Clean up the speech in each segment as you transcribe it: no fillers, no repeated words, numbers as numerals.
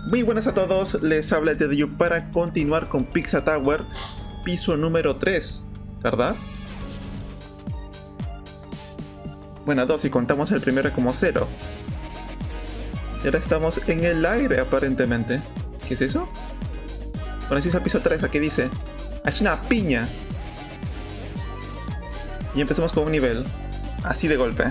Muy buenas a todos, les habla TheDayU para continuar con Pizza Tower, piso número 3, ¿verdad? Bueno, 2 si contamos el primero como 0. Y ahora estamos en el aire aparentemente. ¿Qué es eso? Bueno, así es el piso 3, aquí dice. Es una piña. Y empezamos con un nivel, así de golpe.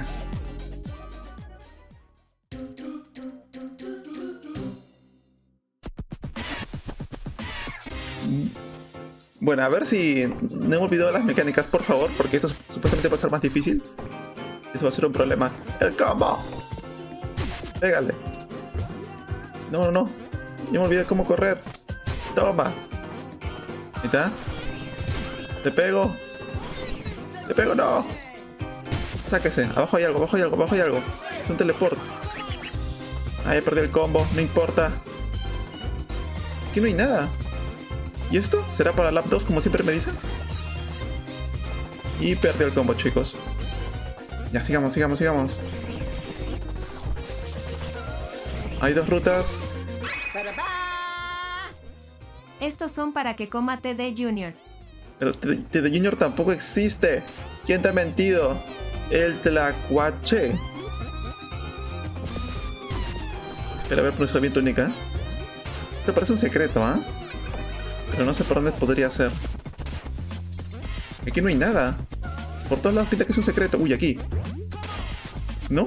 Bueno, a ver si no he olvidado las mecánicas, por favor, porque eso supuestamente va a ser más difícil. Eso va a ser un problema. ¡El combo! Pégale. No, no, no. Yo me olvidé cómo correr. Toma. Ahí está. Te pego. Te pego, no. Sáquese. Abajo hay algo, abajo hay algo, abajo hay algo. Es un teleport. Ahí perdí el combo, no importa. Aquí no hay nada. ¿Y esto? ¿Será para Lap 2 como siempre me dicen? Y perdí el combo, chicos. Ya, sigamos, sigamos, sigamos. Hay 2 rutas. Estos son para que coma TD Junior. Pero TD Junior tampoco existe. ¿Quién te ha mentido? El Tlacuache. Espera, a ver, pronuncia bien túnica. Esto parece un secreto, ¿ah? Pero no sé por dónde podría ser. Aquí no hay nada. Por todos lados pinta que es un secreto. Uy, aquí. ¿No?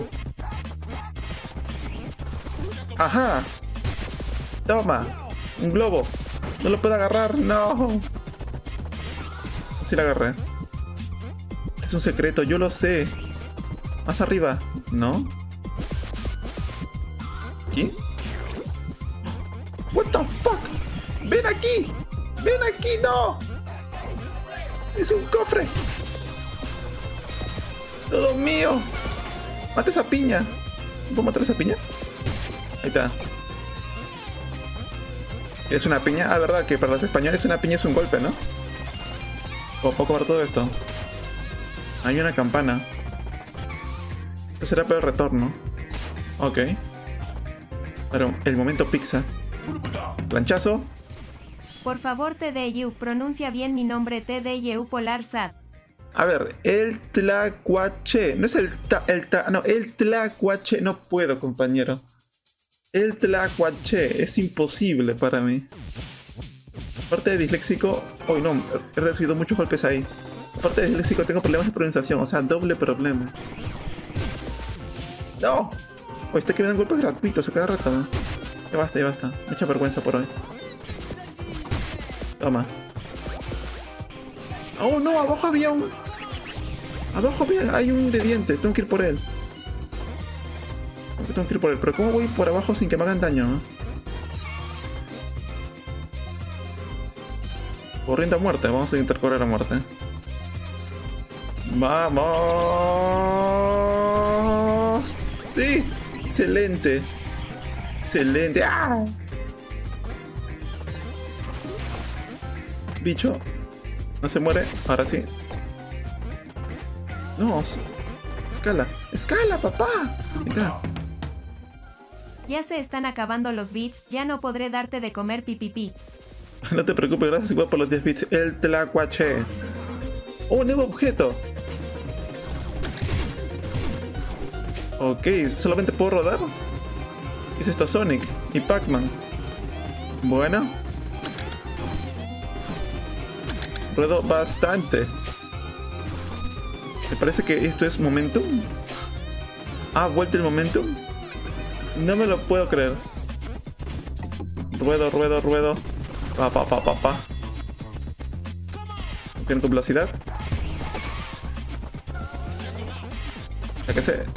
¡Ajá! Toma. Un globo. No lo puedo agarrar. No. Sí lo agarré. Este es un secreto. Yo lo sé. Más arriba. ¿No? ¿Aquí? What the fuck? ¡Ven aquí! ¡Ven aquí! ¡No! ¡Es un cofre! ¡Todo mío! ¡Mata esa piña! ¿Puedo matar esa piña? Ahí está. ¿Es una piña? Ah, verdad, que para los españoles una piña es un golpe, ¿no? ¿O puedo comer todo esto? Hay una campana. Esto será para el retorno. Ok. Pero el momento pizza. Planchazo. Por favor, TDU, pronuncia bien mi nombre, TDU Polar Sad. A ver, el Tlacuache. No es el Tlacuache. No puedo, compañero. El Tlacuache. Es imposible para mí. Aparte de disléxico. Uy, no. He recibido muchos golpes ahí. Aparte de disléxico, tengo problemas de pronunciación. O sea, doble problema. ¡No! Uy, que me dan golpes gratuitos a cada rato, ¿no? Ya basta, ya basta. Mucha vergüenza por hoy. Toma. Oh no, abajo había un... Abajo hay un ingrediente, tengo que ir por él. Tengo que ir por él, pero ¿cómo voy por abajo sin que me hagan daño? ¿No? Corriendo a muerte, vamos a intentar correr a muerte. ¡Vamos! ¡Sí! ¡Excelente! ¡Excelente! ¡Ah! Bicho. No se muere. Ahora sí. No. Escala. Escala, papá. Entra. Ya se están acabando los bits, ya no podré darte de comer pipipi. No te preocupes, gracias igual por los 10 bits. El Tlacuache. Oh, nuevo objeto. Ok, solamente puedo rodar. ¿Qué es esto? Sonic y Pac-Man. Bueno. Ruedo bastante. Me parece que esto es momentum. Ah, vuelta el momentum. No me lo puedo creer. Ruedo, ruedo, ruedo. Pa, pa, pa, pa, pa. Tiene tu velocidad. Ya que sé.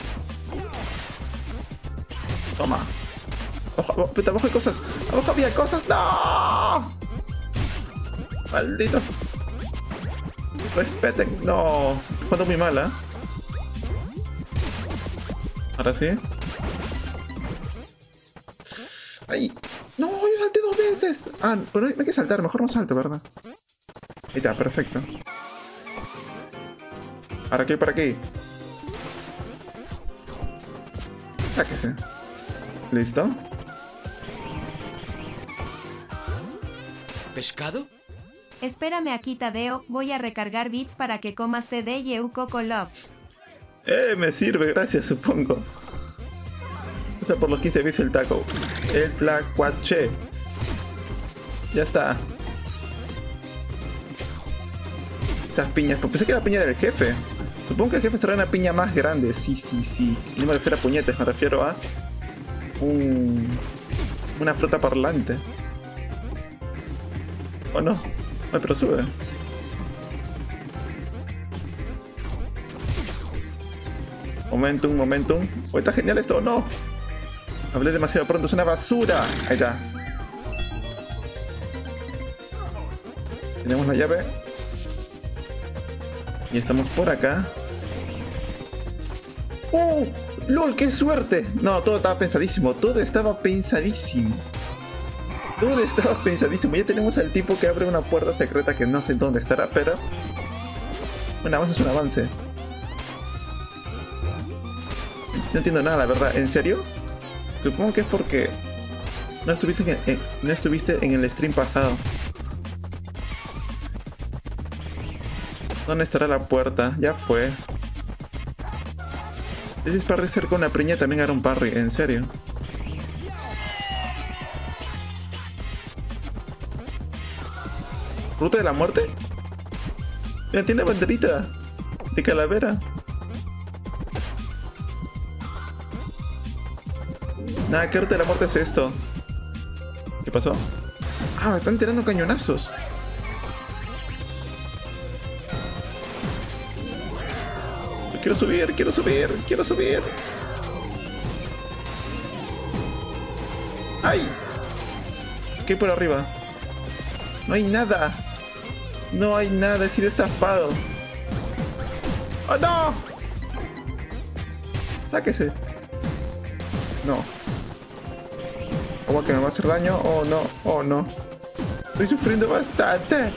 Toma. Abajo, abajo hay cosas. Abajo había cosas. ¡No! Malditos. Respeten. No. Jugando muy mal, ¿eh? Ahora sí. ¡Ay! ¡No! ¡Yo salté 2 veces! Ah, pero no hay que saltar. Mejor no salto, ¿verdad? Ahí está, perfecto. Ahora aquí, para aquí. Sáquese. ¿Listo? pescado? Espérame aquí, Tadeo, voy a recargar bits para que comas TDYU Coco Love. Me sirve, gracias, supongo. O sea, por los 15 bits el taco. El tlacuache. Ya está. Esas piñas, pensé que era la piña del jefe. Supongo que el jefe será una piña más grande. Sí. Y no me refiero a puñetes, me refiero a una fruta parlante. ¿O no? Ay, pero sube. Momentum. Oh, está genial esto, ¿o no? Hablé demasiado pronto, es una basura. Ahí está. Tenemos la llave. Y estamos por acá. ¡Oh! ¡Lol! ¡Qué suerte! No, todo estaba pensadísimo. Todo estaba pensadísimo. Ya tenemos al tipo que abre una puerta secreta que no sé dónde estará, pero... un avance es un avance. No entiendo nada, la verdad. ¿En serio? Supongo que es porque no estuviste en el stream pasado. ¿Dónde estará la puerta? Ya fue. Es parry cerca una preña, también hará un parry. ¿En serio? ¿Ruta de la muerte? Mira, tiene banderita de calavera. Nada, ¿qué ruta de la muerte es esto? ¿Qué pasó? Ah, me están tirando cañonazos. Quiero subir. ¡Ay! ¿Qué hay por arriba? No hay nada. He sido estafado. ¡Oh, no! Sáquese. No. ¿Cómo que me va a hacer daño? Oh, no. Estoy sufriendo bastante.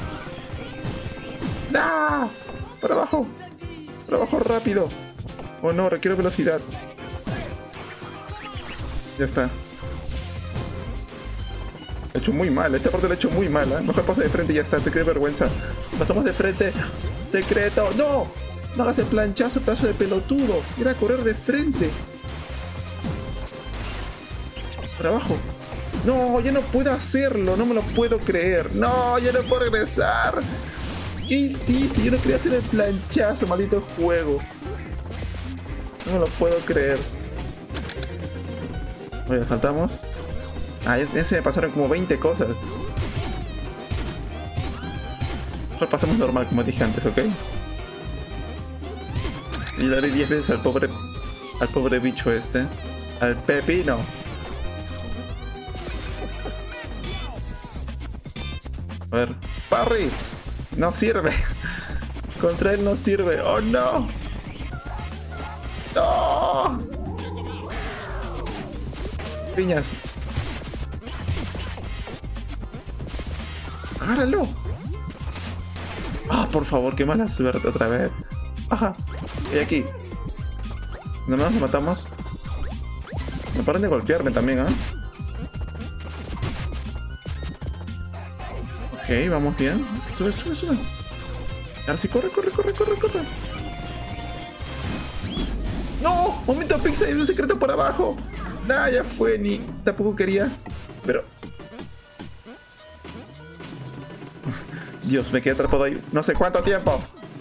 ¡No! Para abajo rápido. Oh no, requiero velocidad. Ya está. Lo he hecho muy mal, esta parte lo he hecho muy mal, ¿eh? Mejor paso de frente y ya está, te quedé vergüenza. Pasamos de frente. ¡Secreto! ¡No! No hagas el planchazo, pedazo de pelotudo. Era a correr de frente. Para abajo. No, ya no puedo hacerlo, no me lo puedo creer. No, ya no puedo regresar. ¿Qué hiciste? Yo no quería hacer el planchazo, maldito juego. No me lo puedo creer. Oye, saltamos. Ah, ya se me pasaron como 20 cosas. Mejor pasamos normal, como dije antes, ¿ok? Y le haré 10 veces al pobre bicho este. Al pepino. A ver. ¡Parry! No sirve. Contra él no sirve. ¡Oh, no! ¡No! Piñas. ¡Agárralo! ¡Ah, por favor! ¡Qué mala suerte otra vez! ¡Ajá! Y aquí. Nomás lo matamos. No paren de golpearme también, ¿ah? Ok, vamos bien. Sube. Ahora sí, corre. ¡No! ¡Momento pizza! ¡Hay un secreto por abajo! Nah, ya fue, ni tampoco quería. Pero... Dios, me quedé atrapado ahí. No sé cuánto tiempo.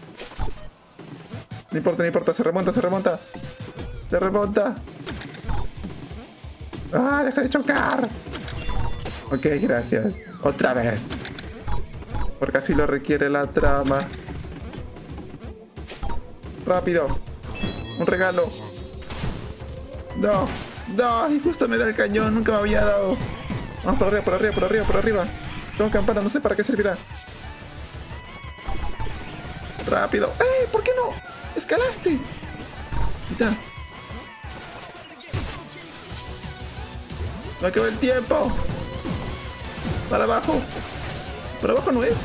No importa. Se remonta. ¡Ah, deja de chocar! Ok, gracias. Otra vez. Porque así lo requiere la trama. Rápido. Un regalo. No. Y justo me da el cañón. Nunca me había dado. Vamos por arriba. Tengo campana, no sé para qué servirá. Rápido. ¡Eh! ¿Por qué no? ¡Escalaste! Quita. Me acabó el tiempo. Para abajo. ¿Para abajo no es?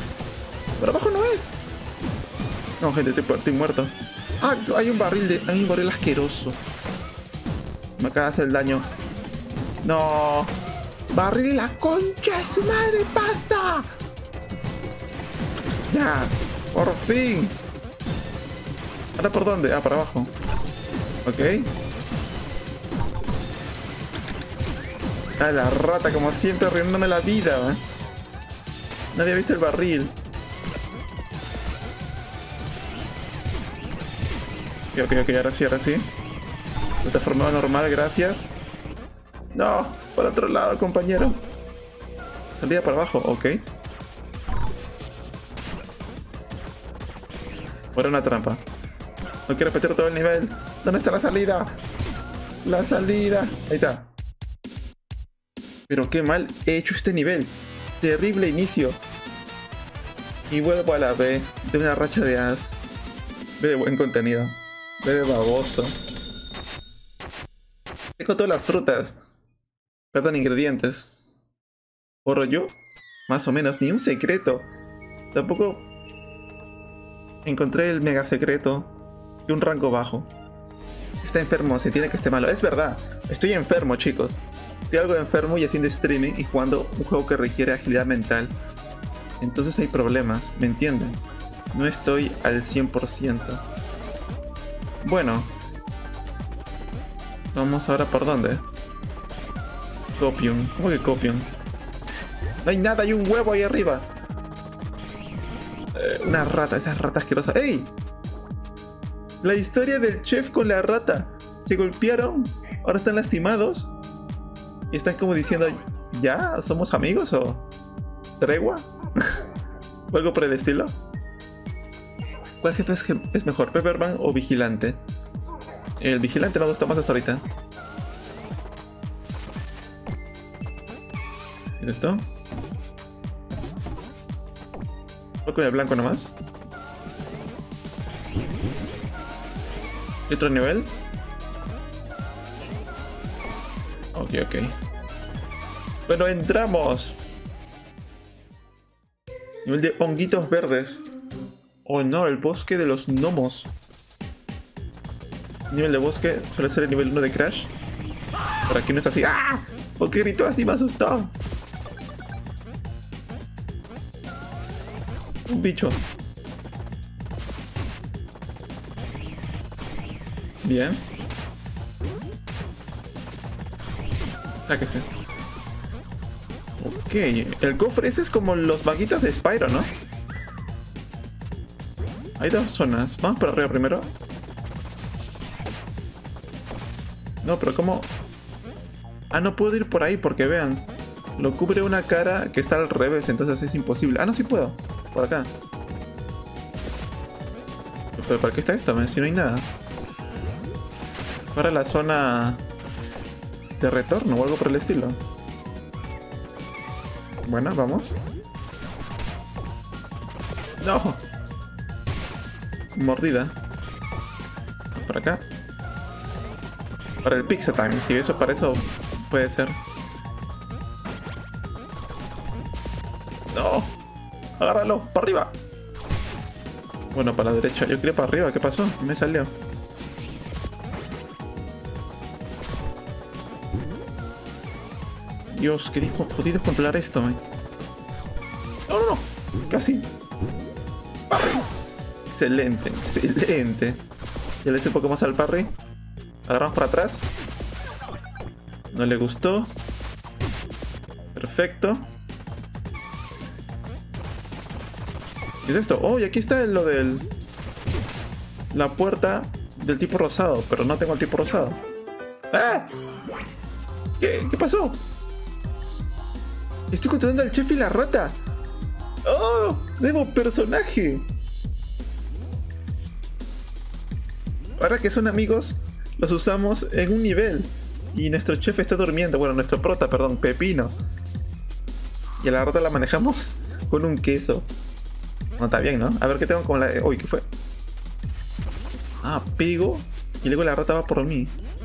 No, gente, estoy muerto. Ah, hay un barril asqueroso. Me acaba de hacer el daño. No. Barril, la concha de su madre, pasa. Ya, por fin. ¿Ahora por dónde? Ah, para abajo. Ok. Ah, la rata, como siempre, arruinándome la vida. No había visto el barril. Ok, ahora sí, ahora sí. Plataforma normal, gracias. No, por otro lado, compañero. Salida para abajo, ok. Fuera una trampa. No quiero repetir todo el nivel. ¿Dónde está la salida? La salida. Ahí está. Pero qué mal he hecho este nivel. Terrible inicio. Y vuelvo a la B de una racha de as. B de buen contenido. B de baboso. Tengo todas las frutas. Perdón, ingredientes. ¿Oro yo? Más o menos, ni un secreto. Tampoco encontré el mega secreto. Y un rango bajo. Está enfermo, se tiene que esté malo. Es verdad, estoy enfermo, chicos. Estoy algo enfermo y haciendo streaming y jugando un juego que requiere agilidad mental. Entonces hay problemas, ¿me entienden? No estoy al 100%. Bueno. Vamos ahora por dónde. Copium. ¿Cómo que copium? No hay nada, hay un huevo ahí arriba. Una rata, esa rata asquerosa. ¡Ey! La historia del chef con la rata. Se golpearon, ahora están lastimados. Y están como diciendo, ¿ya? ¿Somos amigos o tregua? ¿O algo por el estilo? ¿Cuál jefe es mejor, Pepperman o Vigilante? El Vigilante me gusta más hasta ahorita. ¿Y esto? ¿Voy con el blanco nomás? ¿Y otro nivel? Ok. Bueno, entramos. Nivel de honguitos verdes. Oh no, el bosque de los gnomos. Nivel de bosque suele ser el nivel 1 de Crash. Por aquí no es así. ¡Ah! ¿Por qué gritó así? Me asustó. Un bicho. Bien. Sáquese. Ok, el cofre ese es como los vaguitos de Spyro, ¿no? Hay dos zonas. Vamos por arriba primero. No, pero ¿cómo? Ah, no puedo ir por ahí porque vean. Lo cubre una cara que está al revés, entonces es imposible. Ah, no, sí puedo. Por acá. ¿Pero para qué está esto? Si no hay nada. Para la zona de retorno o algo por el estilo. Bueno, vamos. ¡No! Mordida. Por acá. Para el Pizza Time, si eso para eso puede ser. ¡No! ¡Agárralo! ¡Para arriba! Bueno, para la derecha. Yo quería para arriba. ¿Qué pasó? Me salió. Dios, qué jodido controlar esto, man. No. Casi. Parry. Excelente. Ya le hice un poco más al parry. Agarramos por atrás. No le gustó. Perfecto. ¿Qué es esto? Oh, y aquí está lo del... La puerta del tipo rosado. Pero no tengo el tipo rosado. ¡Ah! ¿Qué pasó? Estoy controlando al chef y la rata. ¡Oh! ¡Nuevo personaje! Ahora que son amigos, los usamos en un nivel. Y nuestro chef está durmiendo. Bueno, nuestro prota, perdón, Pepino. Y a la rata la manejamos con un queso. No, está bien, ¿no? A ver qué tengo con la... Uy, ¿qué fue? Ah, pego. Y luego la rata va por mí.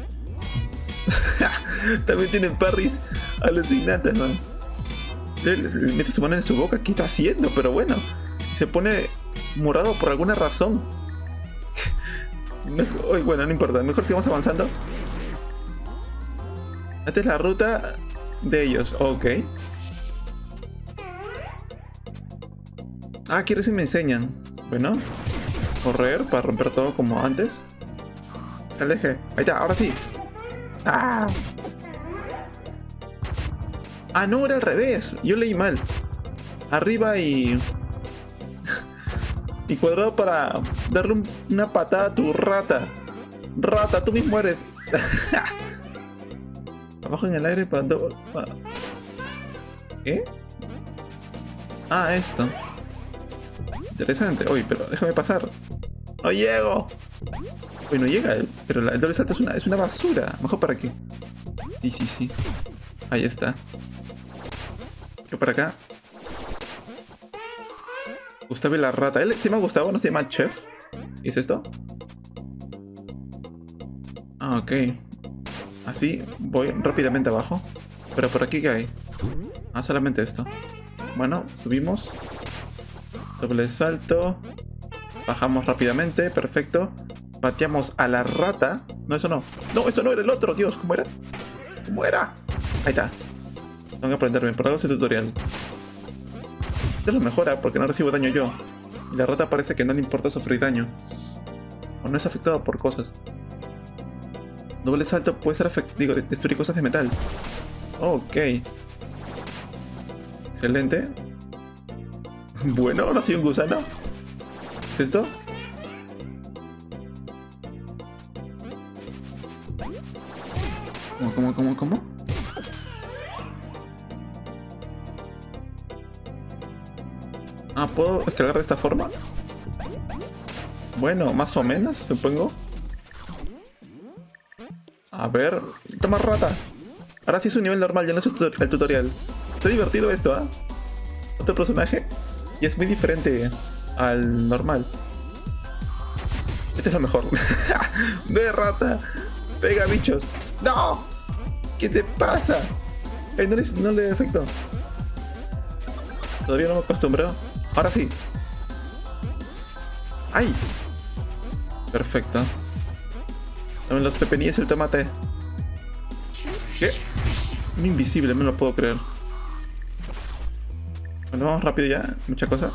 También tienen parries alucinantes, man. Le mete su mano en su boca. ¿Qué está haciendo? Pero bueno. Se pone morado por alguna razón. Bueno, no importa. Mejor sigamos avanzando. Esta es la ruta de ellos. Ok. Ah, aquí recién me enseñan. Bueno. Correr para romper todo como antes. Se aleje. Ahí está, ahora sí. ¡Ah! Ah, no, era al revés. Yo leí mal. Arriba y... y cuadrado para darle una patada a tu rata. Rata, tú mismo eres. Abajo en el aire para... ¿Qué? Ah, esto. Interesante. Uy, pero déjame pasar. ¡No llego! Uy, no llega él. Pero el doble salto es una basura. Mejor para aquí. Sí, sí, sí. Ahí está. Yo para acá. Gustavo y la rata. ¿Él se llama Gustavo? ¿No se llama Chef? ¿Y es esto? Ah, ok. Así voy rápidamente abajo. Pero por aquí, ¿qué hay? Ah, solamente esto. Bueno, subimos. Doble salto. Bajamos rápidamente, perfecto. Pateamos a la rata. No, eso no. No, eso no era el otro, Dios, ¿cómo era? ¿Cómo era? Ahí está. Tengo que aprenderme, por algo ese tutorial. Esto lo mejora porque no recibo daño yo. Y la rata parece que no le importa sufrir daño. O no es afectado por cosas. Doble salto puede ser destruir cosas de metal. Ok. Excelente. Bueno, ahora soy un gusano. ¿Es esto? ¿Cómo? Ah, ¿puedo escalar de esta forma? Bueno, más o menos, supongo. A ver... ¡Toma, rata! Ahora sí es un nivel normal, ya no es el tutorial. Está divertido esto, ¿ah? Otro personaje. Y es muy diferente al normal. Este es lo mejor. ¡De rata! ¡Pega, bichos! ¡No! ¿Qué te pasa? No le efecto. Todavía no me acostumbro. Ahora sí. ¡Ay! Perfecto. Dame los pepinillos y el tomate. ¿Qué? Un invisible, no lo puedo creer. Bueno, vamos rápido ya. Mucha cosa.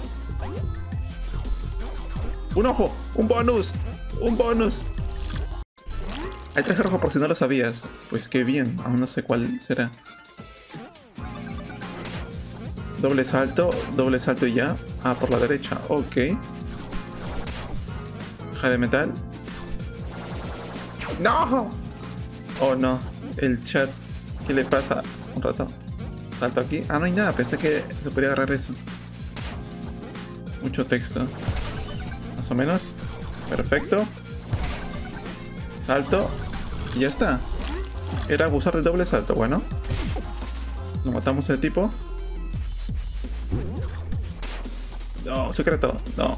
¡Un ojo! ¡Un bonus! ¡Un bonus! Hay traje rojo por si no lo sabías. Pues qué bien. Aún no sé cuál será. Doble salto y ya. Ah, por la derecha. Ok. Caja de metal. ¡No! Oh, no. El chat. ¿Qué le pasa? Un rato. Salto aquí. Ah, no hay nada. Pensé que se podía agarrar eso. Mucho texto. Más o menos. Perfecto. Salto. Y ya está. Era abusar del doble salto. Bueno. Lo matamos a ese tipo. No, secreto. No.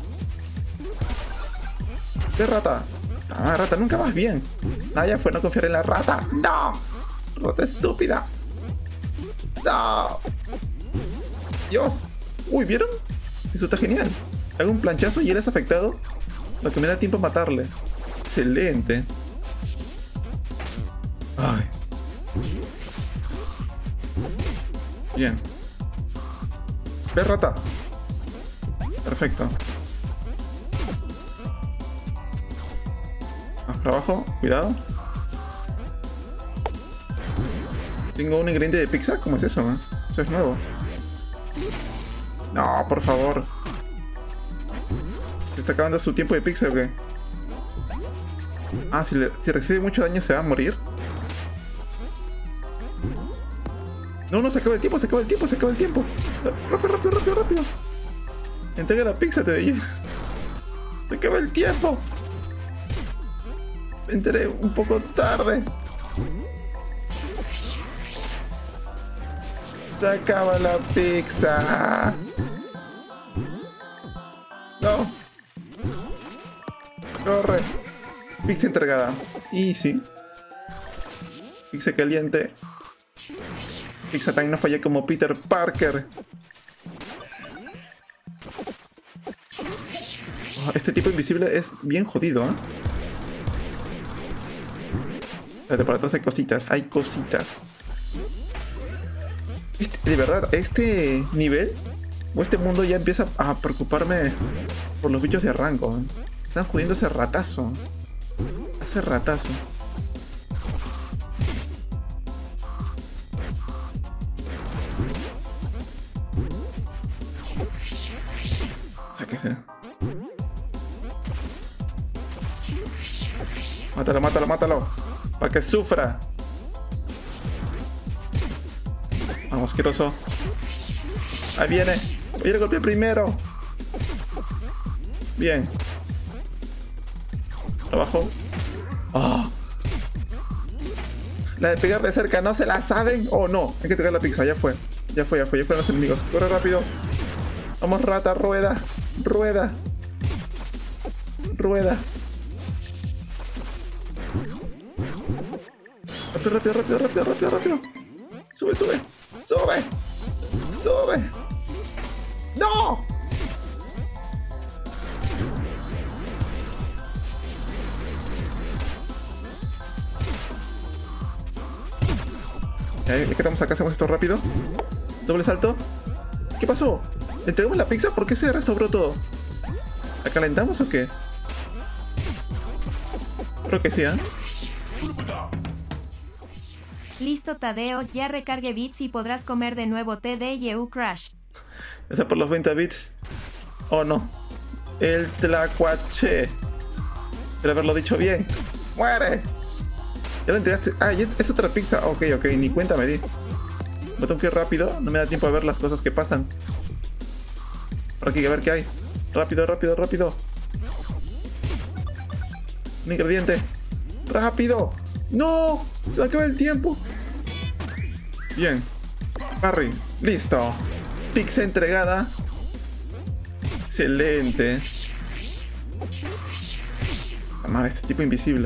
¿Qué rata? Ah, rata, nunca vas bien. Ah, ya fue no confiar en la rata. ¡No! ¡Rata estúpida! ¡No! ¡Dios! Uy, ¿vieron? Eso está genial. Hago un planchazo y él es afectado. Lo que me da tiempo a matarle. Excelente. Ay. Bien. Ve, rata. Perfecto. Más para abajo, cuidado. Tengo un ingrediente de pizza. ¿Cómo es eso? Eso es nuevo. No, por favor. ¿Se está acabando su tiempo de pizza o qué? Ah, si recibe mucho daño se va a morir. No, se acaba el tiempo, se acaba el tiempo. Rápido. Entrega la pizza, te digo. Se acaba el tiempo. Me enteré un poco tarde. Se acaba la pizza. No. Corre. Pizza entregada. Easy. Pizza caliente. Pizza Time no falla como Peter Parker. Oh, este tipo invisible es bien jodido, ¿eh? Espérate, por atrás hay cositas. De verdad, este nivel o este mundo ya empieza a preocuparme por los bichos de rango. Están jodiendo ese ratazo. Hace ratazo. Sáquese. Mátalo, mátalo, mátalo. Para que sufra. Vamos, asqueroso. Ahí viene. Voy a ir a golpear primero. Bien. Abajo. Oh. La de pegar de cerca, ¿no se la saben? Oh, no. Hay que pegar la pizza. Ya fue. Ya fue, ya fue. Ya fueron los enemigos. Corre rápido. Vamos, rata. Rueda. Rueda. Rueda. Rápido, rápido, rápido, rápido, rápido, rápido. Sube, sube. Sube. Sube. ¡No! Ya que estamos acá, hacemos esto rápido. Doble salto. ¿Qué pasó? ¿Le entregamos la pizza? ¿Por qué se restauró todo? ¿La calentamos o qué? Creo que sí, ¿eh? Listo Tadeo, ya recargue bits y podrás comer de nuevo TDYU Crash. Esa por los 20 bits. Oh no. El tlacuache. Espero haberlo dicho bien. ¡Muere! Ya lo entregaste. Ah, es otra pizza. Ok, ok, ni cuenta me di. Me tengo que ir rápido. No me da tiempo a ver las cosas que pasan. Por aquí, a ver qué hay. Rápido, rápido, rápido. Un ingrediente. ¡Rápido! ¡No! Se va a acabar el tiempo. Bien. Parry. Listo. Pizza entregada. Excelente. Amar, este tipo invisible.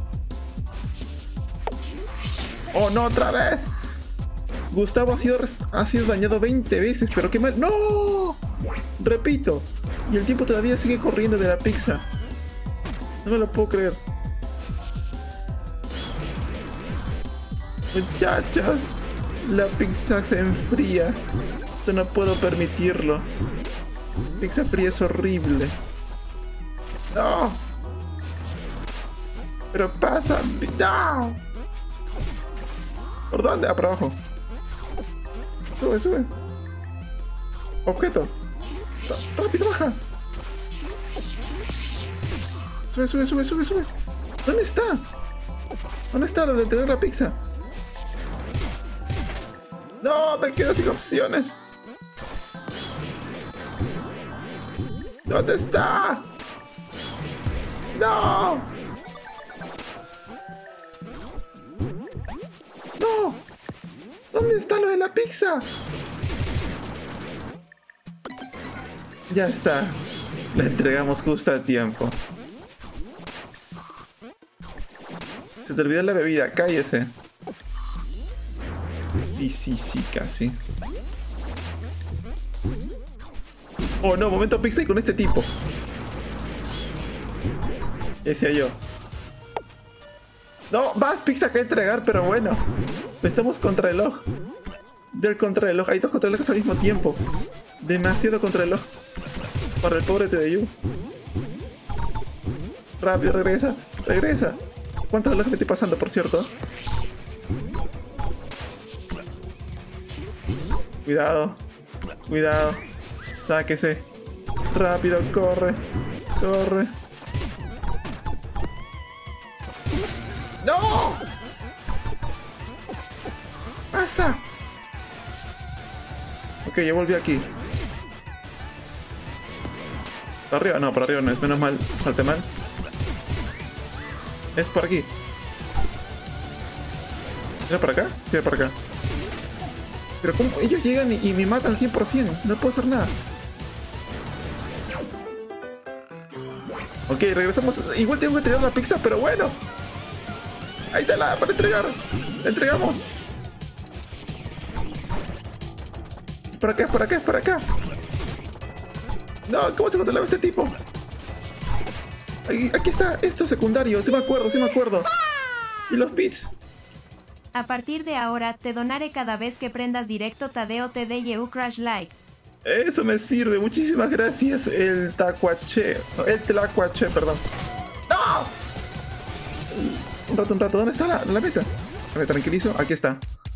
¡Oh, no! ¡Otra vez! Gustavo ha sido dañado 20 veces, pero qué mal. ¡No! Repito. Y el tiempo todavía sigue corriendo de la pizza. No me lo puedo creer. Muchachos, la pizza se enfría. Esto no puedo permitirlo. Pizza fría es horrible. ¡No! Pero pasa. ¡No! ¿Por dónde? Ah, por abajo. Sube, sube. Objeto. Rápido, baja. Sube, sube, sube, sube, sube. ¿Dónde está? ¿Dónde está donde tener la pizza? No, me quedo sin opciones. ¿Dónde está? No. No. ¿Dónde está lo de la pizza? Ya está. La entregamos justo a tiempo. Se te olvidó la bebida, cállese. Sí, sí, sí, casi. Oh no, momento pizza y con este tipo. Decía yo. No, más pizza que entregar, pero bueno. Estamos contrarreloj. Del contrarreloj. Hay dos contrarrelojes al mismo tiempo. Demasiado contrarreloj. Para el pobre TDU. Rápido, regresa. Regresa. ¿Cuántos relojes me estoy pasando, por cierto? Cuidado. Cuidado. Sáquese. Rápido, corre. Corre. ¡No! ¡Pasa! Ok, ya volví aquí. ¿Para arriba? No, para arriba no es. Menos mal. Salte mal. Es por aquí. ¿Era para acá? Sí, era para acá. Pero ¿cómo? Ellos llegan y me matan 100%. No puedo hacer nada. Ok, regresamos. Igual tengo que entregar la pizza, pero bueno. Ahí está la para entregar. La entregamos. Es por acá, es por acá, es por acá. No, ¿cómo se controlaba este tipo? Aquí está, esto secundario. Sí me acuerdo, sí me acuerdo. Y los bits. A partir de ahora, te donaré cada vez que prendas directo Tadeo TDYU Crash Like. Eso me sirve, muchísimas gracias, el Tlacuache, perdón. ¡No! Un rato, ¿dónde está la meta? Me tranquilizo, aquí está.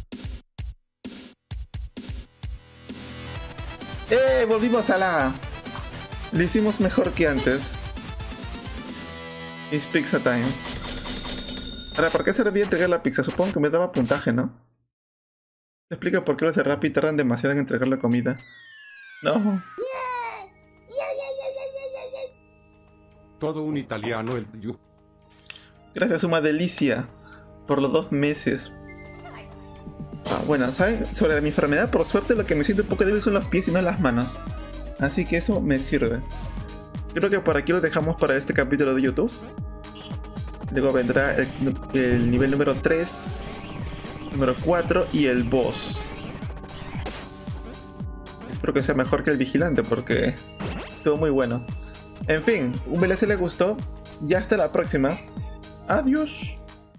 Volvimos a la... Lo hicimos mejor que antes. It's pizza time. Ahora, ¿para qué servía entregar la pizza? Supongo que me daba puntaje, ¿no? Te explica por qué los de Rappi tardan demasiado en entregar la comida. No. Todo un italiano el you. Gracias, Suma Delicia, por los 2 meses. Bueno, ¿saben? Sobre mi enfermedad, por suerte lo que me siento un poco débil son los pies y no las manos. Así que eso me sirve. Creo que por aquí lo dejamos para este capítulo de YouTube. Luego vendrá el nivel número 3, número 4 y el boss. Espero que sea mejor que el vigilante porque estuvo muy bueno. En fin, un VLC le gustó y hasta la próxima. Adiós.